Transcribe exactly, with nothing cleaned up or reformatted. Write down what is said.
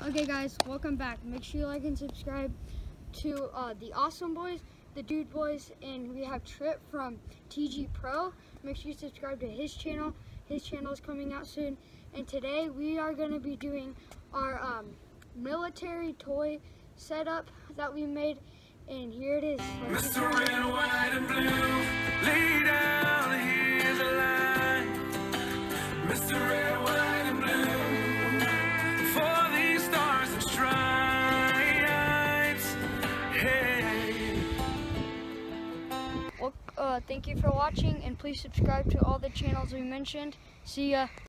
Okay guys, welcome back. Make sure you like and subscribe to uh, the Awesome Boys, the Dude Boys, and we have Trip from T G Pro. Make sure you subscribe to his channel. His channel is coming out soon. And today we are going to be doing our um, military toy setup that we made. And here it is. Mister Red, White, and Blue, lay down, here's a line. Mister Red, White, and Blue, for these stars and stripes. Hey. Well, uh, thank you for watching, and please subscribe to all the channels we mentioned. See ya.